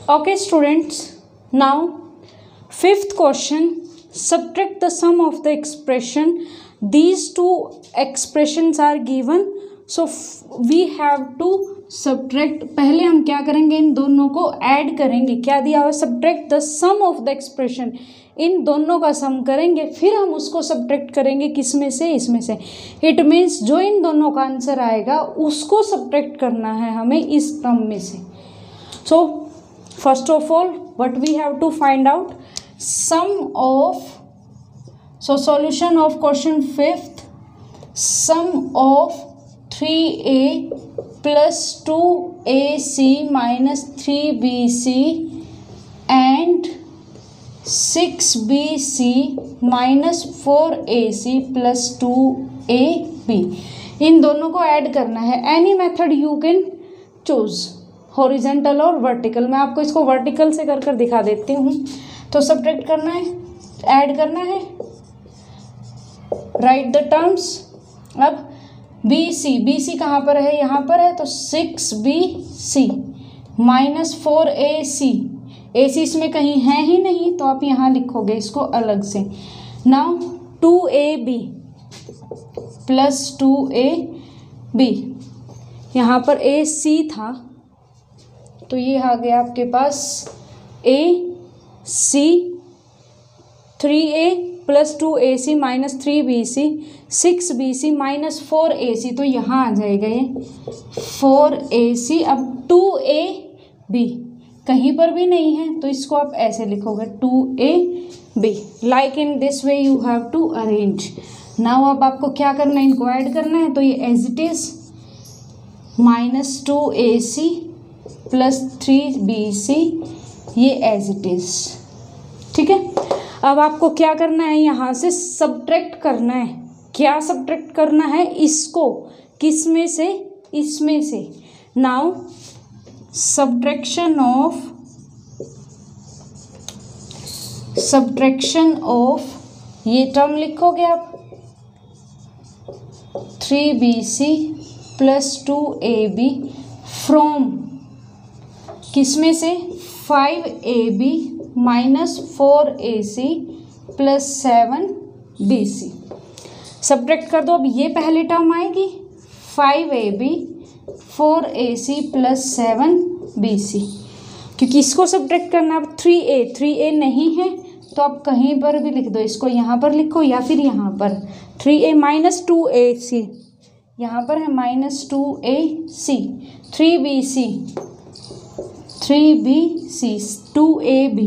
Okay students, now fifth question, subtract the sum of the expression. These two expressions are given, so we have to subtract. पहले हम क्या करेंगे, इन दोनों को add करेंगे. क्या दिया हुआ, subtract the sum of the expression. इन दोनों का सम करेंगे, फिर हम उसको सब्ट्रैक्ट करेंगे किस में से, इसमें से. इट मीन्स जो इन दोनों का आंसर आएगा उसको सब्ट्रैक्ट करना है हमें इस टर्म में से. सो first of all, what we have to find out, sum of, so solution of question fifth, sum of 3a plus 2ac minus 3bc and 6bc minus 4ac plus 2ab. इन दोनों को add करना है. Any method you can choose, horizontal और vertical. मैं आपको इसको vertical से कर दिखा देती हूँ. तो सब्ट्रैक्ट करना है, ऐड करना है, राइट द टर्म्स. अब बी सी कहाँ पर है, यहाँ पर है, तो 6bc माइनस 4ac. ac इसमें कहीं है ही नहीं, तो आप यहाँ लिखोगे इसको अलग से. नाउ 2ab प्लस 2ab, यहाँ पर ac था तो ये आ गया आपके पास ac, 3a plus 2ac minus 3bc, 6bc minus 4ac, तो यहाँ आ जाएगा ये 4ac. अब 2ab कहीं पर भी नहीं है, तो इसको आप ऐसे लिखोगे 2ab. Like in this way you have to arrange. Now अब आपको क्या करना है, इनको ऐड करना है. तो ये as it is minus 2ac plus 3bc, ये एज इट इज. ठीक है. अब आपको क्या करना है, यहाँ से सब्ट्रैक्ट करना है. क्या सब्ट्रैक्ट करना है, इसको किस में से, इसमें से. नाउ सब्ट्रैक्शन ऑफ ये टर्म लिखोगे आप 3bc प्लस 2ab फ्रॉम किस में से, 5ab minus 4ac plus 7bc. Subtract कर दो. अब ये पहली टर्म आएगी 5ab 4ac प्लस 7bc, क्योंकि इसको सब्ट्रैक्ट करना. अब 3a नहीं है तो आप कहीं पर भी लिख दो. इसको यहाँ पर लिखो या फिर यहाँ पर 3a माइनस 2ac, यहाँ पर है minus 2ac, 3bc 2ab,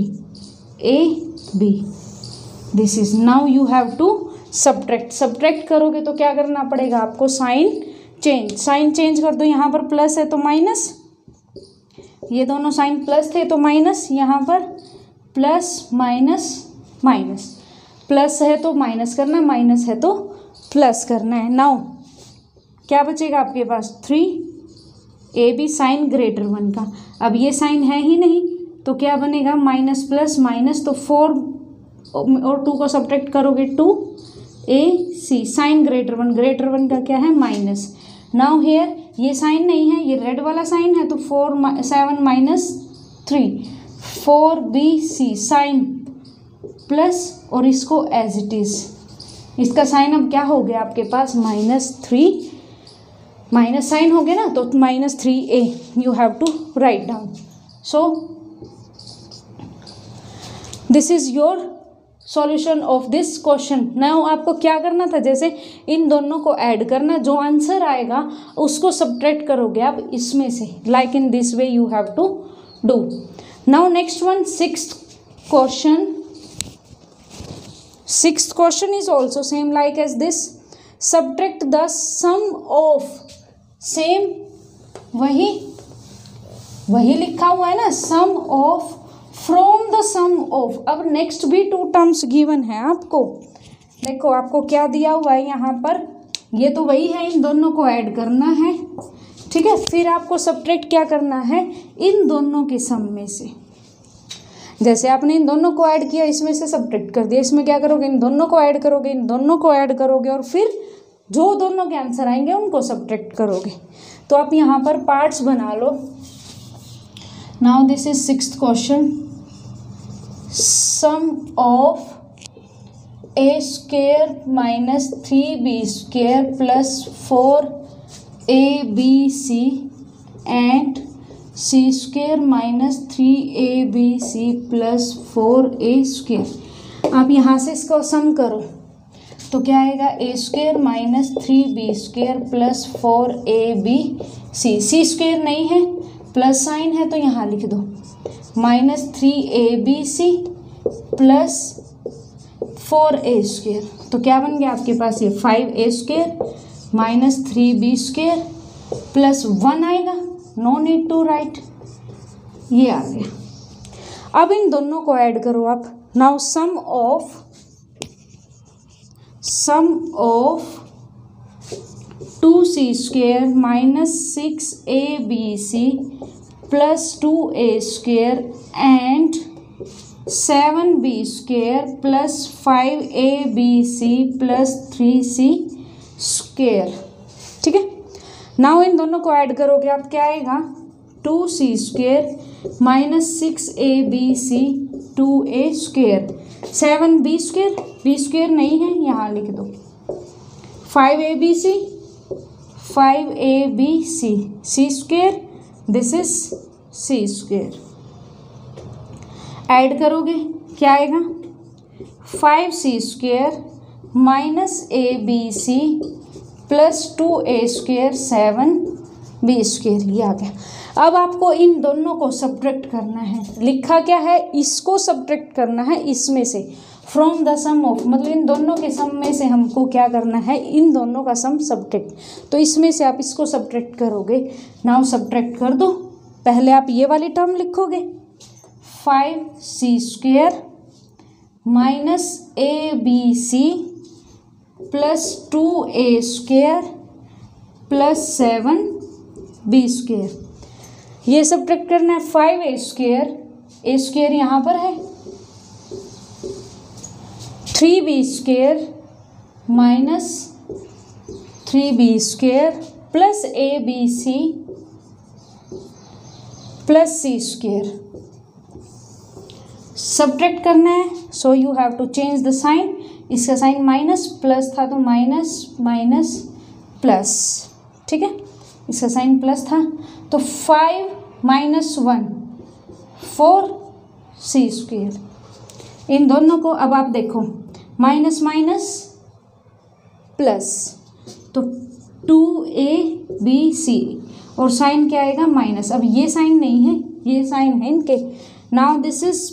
this is. Now you have to subtract करोगे तो क्या करना पड़ेगा आपको, साइन चेंज कर दो. यहाँ पर प्लस है तो माइनस, ये दोनों साइन प्लस थे तो माइनस, यहाँ पर प्लस माइनस, प्लस है तो माइनस करना, माइनस है तो प्लस करना है. नाउ क्या बचेगा आपके पास, 3ab साइन ग्रेटर 1 का. अब ये साइन है ही नहीं तो क्या बनेगा, माइनस प्लस माइनस, तो 4 और 2 को सब्ट्रैक्ट करोगे 2ac साइन ग्रेटर 1 का क्या है, माइनस. नाउ हियर ये साइन नहीं है, ये रेड वाला साइन है, तो 7 माइनस 3 4bc साइन प्लस, और इसको एज इट इज. इसका साइन अब क्या हो गया आपके पास, -3, माइनस साइन हो गया ना, तो -3a you have to write down. So this is your solution of this question. Now आपको क्या करना था, जैसे इन दोनों को ऐड करना, जो आंसर आएगा उसको सब्ट्रैक्ट करोगे आप इसमें से. Like in this way you have to do. Now next one, sixth question is also same like as this. Subtract the sum of, same वही लिखा हुआ है ना, sum of from the sum of. अब नेक्स्ट भी 2 terms given है आपको. देखो आपको क्या दिया हुआ है यहाँ पर, ये तो वही है, इन दोनों को ऐड करना है. ठीक है. फिर आपको सब्ट्रैक्ट क्या करना है, इन दोनों के सम में से. जैसे आपने इन दोनों को ऐड किया, इसमें से सब्ट्रैक्ट कर दिया, इसमें क्या करोगे, इन दोनों को ऐड करोगे, इन दोनों को ऐड करोगे, और फिर जो दोनों के आंसर आएंगे उनको सब्ट्रैक्ट करोगे. तो आप यहाँ पर पार्ट्स बना लो. Now this is 6th question. Sum of a square minus 3b square plus 4abc and c square minus 3abc plus 4a square. आप यहाँ से इसका सम करो तो क्या आएगा, a square minus 3b square plus 4abc. C square नहीं है, प्लस साइन है तो यहाँ लिख दो minus 3abc plus 4a square. तो क्या बन गया आपके पास ये 5a square minus 3b square plus 1 आएगा. नो नीड टू राइट, ये आ गया. अब इन दोनों को ऐड करो आप. Now sum of 2c square minus 6abc plus 2a square and 7b square plus 5abc plus 3c square. ठीक है. नाउ इन दोनों को ऐड करोगे आप, क्या आएगा, 2c square minus 6abc 2a square 7b square, b square नहीं है यहाँ लिख दो 5abc c square, this is c square. Add करोगे क्या आएगा, 5c square minus abc plus 2a square 7b square. ये आ गया. अब आपको इन दोनों को सब्ट्रैक्ट करना है. लिखा क्या है, इसको सब्ट्रैक्ट करना है इसमें से, फ्रॉम द सम ऑफ, मतलब इन दोनों के सम में से हमको क्या करना है, इन दोनों का सम सब्ट्रैक्ट. तो इसमें से आप इसको सब्ट्रैक्ट करोगे. नाउ सब्ट्रैक्ट कर दो. पहले आप ये वाली टर्म लिखोगे 5c square minus abc plus 2a square plus 7b square. ये सब्ट्रैक्ट करना है 5a स्क्वेयर, a स्क्वेयर यहाँ पर है, 3b square minus 3b square plus abc plus c square. Subtract करना है, so you have to change the sign. इसका sign minus, plus था तो माइनस माइनस प्लस. ठीक है, इसका साइन प्लस था तो 5 माइनस 1 4c स्क्वेयर. इन दोनों को अब आप देखो, माइनस माइनस प्लस तो 2abc और साइन क्या आएगा, माइनस. अब ये साइन नहीं है, ये साइन है इनके. Now this is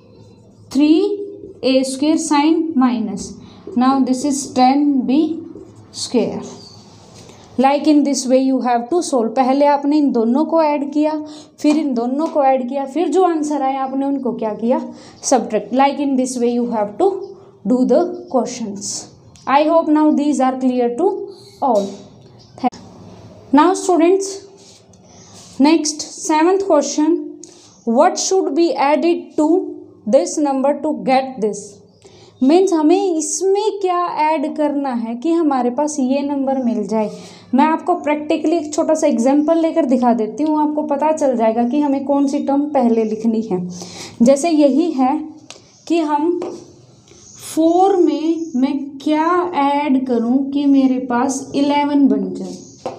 3a square sign minus. Now this is 10b square. Like in this way you have to solve. पहले आपने इन दोनों को ऐड किया, फिर इन दोनों को ऐड किया, फिर जो आंसर आया आपने उनको क्या किया, subtract. Like in this way you have to do the questions. I hope now these are clear to all. Now students, next 7th question. What should be added to this number to get this. Means हमें इसमें क्या add करना है कि हमारे पास ये number मिल जाए. मैं आपको प्रैक्टिकली एक छोटा सा एग्जांपल लेकर दिखा देती हूँ, आपको पता चल जाएगा कि हमें कौन सी टर्म पहले लिखनी है. जैसे यही है कि हम 4 में मैं क्या ऐड करूँ कि मेरे पास 11 बन जाए.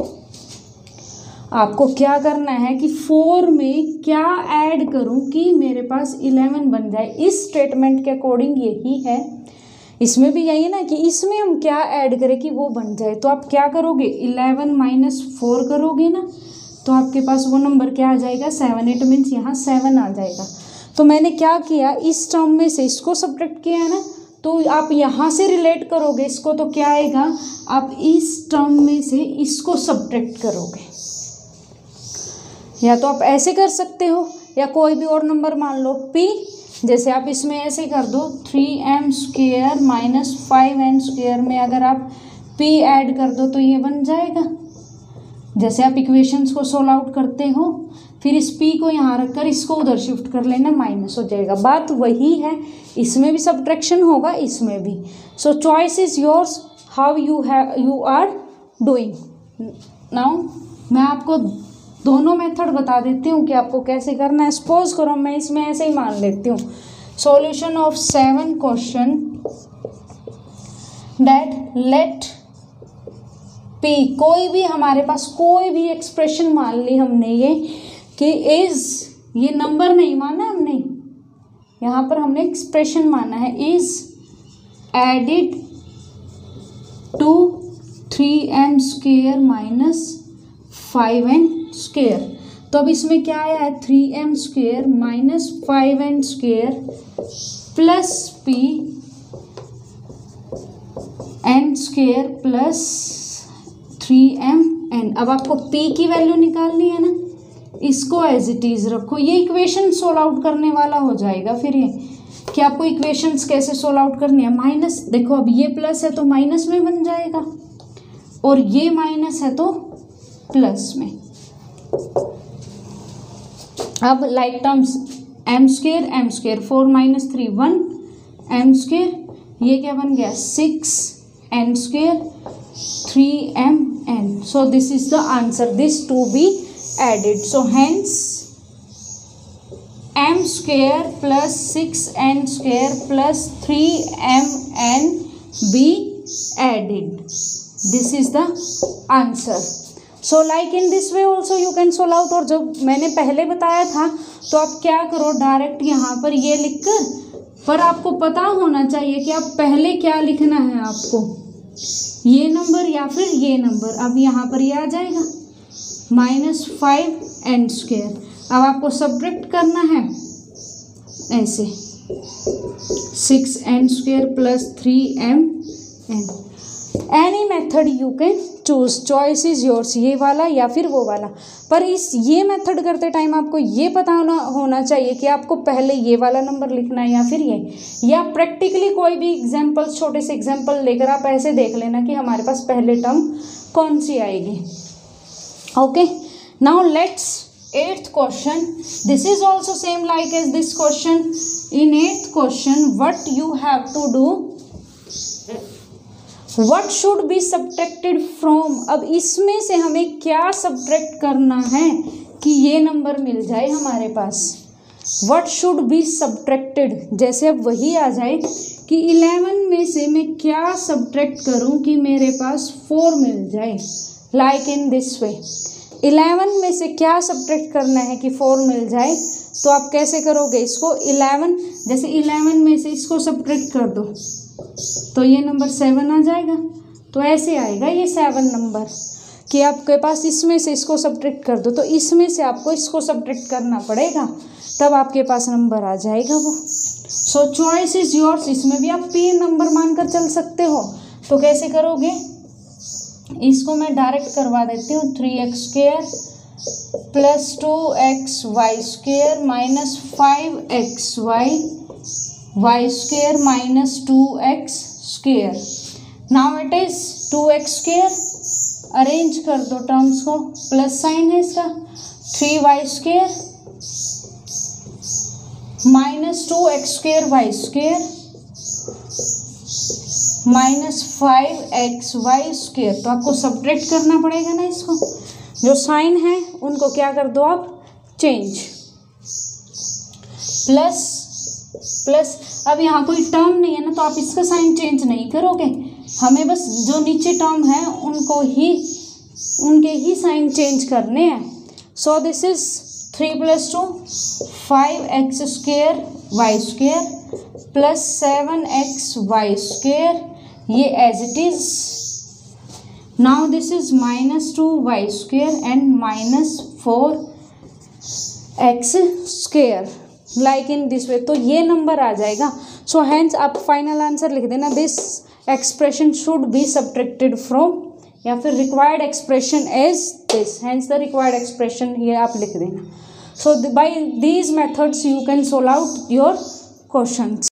आपको क्या करना है कि 4 में क्या ऐड करूं कि मेरे पास 11 बन जाए. इस स्टेटमेंट के अकॉर्डिंग यही है, इसमें भी यही है ना कि इसमें हम क्या ऐड करें कि वो बन जाए. तो आप क्या करोगे, 11 माइनस 4 करोगे ना, तो आपके पास वो नंबर क्या आ जाएगा, 7. इट मीन्स यहाँ 7 आ जाएगा. तो मैंने क्या किया, इस टर्म में से इसको सब्ट्रैक्ट किया है ना, तो आप यहाँ से रिलेट करोगे इसको, तो क्या आएगा, आप इस टर्म में से इसको सब्ट्रैक्ट करोगे. या तो आप ऐसे कर सकते हो, या कोई भी और नंबर मान लो p. जैसे आप इसमें ऐसे कर दो 3m square minus 5n square में अगर आप p ऐड कर दो तो ये बन जाएगा. जैसे आप इक्वेशंस को सोल्व आउट करते हो, फिर इस p को यहाँ रखकर इसको उधर शिफ्ट कर लेना, माइनस हो जाएगा. बात वही है, इसमें भी सब्ट्रैक्शन होगा, इसमें भी. So choice is yours, how you are doing. Now मैं आपको दोनों मेथड बता देती हूँ कि आपको कैसे करना है। सपोज करो मैं इसमें ऐसे ही मान लेती हूँ, solution of 7 question that let P, कोई भी हमारे पास कोई भी एक्सप्रेशन मान ली हमने ये कि इज, ये नंबर नहीं माना हमने, यहाँ पर हमने एक्सप्रेशन माना है, is added to 3m square minus 5n square. तो अब इसमें क्या आया है, 3m square minus 5n square plus p n square plus 3mn। अब आपको p की वैल्यू निकालनी है ना, इसको एज इट इज रखो, ये इक्वेशन सोल्व आउट करने वाला हो जाएगा। फिर ये कि आपको इक्वेशंस कैसे सोल्व आउट करनी है, माइनस, देखो अब ये प्लस है तो माइनस में बन जाएगा और ये माइनस है तो प्लस में। अब like terms m square 4 minus 3 1 m square, ये क्या बन गया 6n square 3mn। So this is the answer, this to be added. So hence m square plus 6n square plus 3mn be added. This is the answer. So like in this way also you can solve out। और जब मैंने पहले बताया था तो आप क्या करो, डायरेक्ट यहाँ पर ये लिखकर, पर आपको पता होना चाहिए कि आप पहले क्या लिखना है आपको, ये नंबर या फिर ये नंबर। अब यहाँ पर ये आ जाएगा माइनस 5n स्क्वेयर। अब आपको सब्ट्रैक्ट करना है ऐसे 6n square plus 3mn। Any method you can choose, choice is yours, ये वाला या फिर वो वाला। पर इस ये मेथड करते टाइम आपको ये पता होना चाहिए कि आपको पहले ये वाला नंबर लिखना है या फिर ये, या प्रैक्टिकली कोई भी एग्जाम्पल, छोटे से एग्जाम्पल लेकर आप ऐसे देख लेना कि हमारे पास पहले टर्म कौन सी आएगी। Okay, now let's 8th question. This is also same like as this question. In 8th question, what you have to do, what should be subtracted from। अब इसमें से हमें क्या सब्ट्रैक्ट करना है कि ये नंबर मिल जाए हमारे पास। what should be subtracted, जैसे अब वही आ जाए कि 11 में से मैं क्या सब्ट्रैक्ट करूं कि मेरे पास 4 मिल जाए। like in this way, 11 में से क्या सब्ट्रैक्ट करना है कि 4 मिल जाए। तो आप कैसे करोगे इसको, 11 जैसे 11 में से इसको सब्ट्रैक्ट कर दो तो ये नंबर 7 आ जाएगा। तो ऐसे आएगा ये 7 नंबर कि आपके पास इसमें से इसको सब्ट्रैक्ट कर दो, तो इसमें से आपको इसको सब्ट्रैक्ट करना पड़ेगा, तब आपके पास नंबर आ जाएगा वो। So choice is yours. इसमें भी आप p नंबर मानकर चल सकते हो। तो कैसे करोगे, इसको मैं डायरेक्ट करवा देती हूँ, 3x square plus 2xy square minus 5xy y square minus 2x square. Now it is 2x square, arrange कर दो टर्म्स को, प्लस साइन है इसका, 3y square minus 2x square y square minus 5xy square. तो आपको subtract करना पड़ेगा ना इसको, जो साइन है उनको क्या कर दो आप चेंज, प्लस प्लस। अब यहाँ कोई टर्म नहीं है ना तो आप इसका साइन चेंज नहीं करोगे, हमें बस जो नीचे टर्म है उनके ही साइन चेंज करने हैं। So this is 3 + 2 5x square Y square plus 7xy square, ये as it is. Now this is -2y square and -4x square, like in this way. तो ये नंबर आ जाएगा। सो हैंस आप फाइनल आंसर लिख देना, this expression should be subtracted from, या फिर required expression as this, hence the required expression, ये आप लिख देना। So by these methods you can solve out your questions.